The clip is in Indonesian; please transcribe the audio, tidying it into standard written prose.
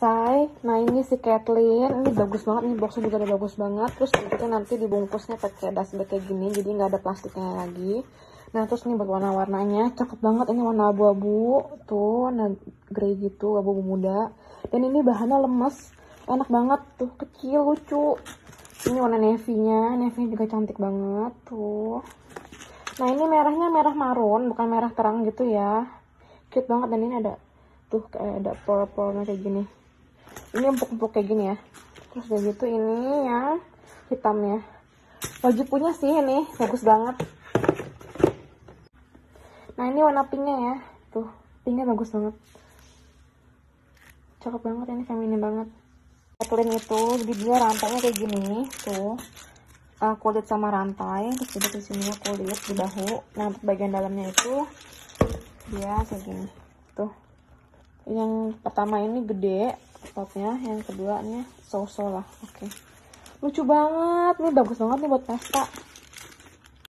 selesai. Nah ini si Kathleen, ini bagus banget nih, boxnya juga udah bagus banget. Terus kita nanti dibungkusnya pakai dust bag kayak gini, jadi nggak ada plastiknya lagi. Nah terus ini buat warna-warnanya, cakep banget. Ini warna abu-abu, tuh warna grey gitu, abu-abu muda. Dan ini bahannya lemes, enak banget tuh, kecil, lucu. Ini warna navy-nya juga cantik banget tuh. Nah ini merahnya merah marun, bukan merah terang gitu ya. Cute banget. Dan ini ada tuh kayak ada pearl-pearlnya kayak gini. Ini empuk-empuk kayak gini ya. Terus udah gitu ini yang hitamnya. Baju punya sih ini bagus banget. Nah ini warna pinknya ya. Tuh pinknya bagus banget. Cakep banget, ini feminin banget. Kathleen itu jadi dia rantainya kayak gini tuh. Kulit sama rantai, terus juga di sini kulit di bahu. Nah untuk bagian dalamnya itu dia kayak gini tuh. Yang pertama ini gede topnya, yang keduanya so-so lah. Oke. Lucu banget, ini bagus banget nih buat pesta.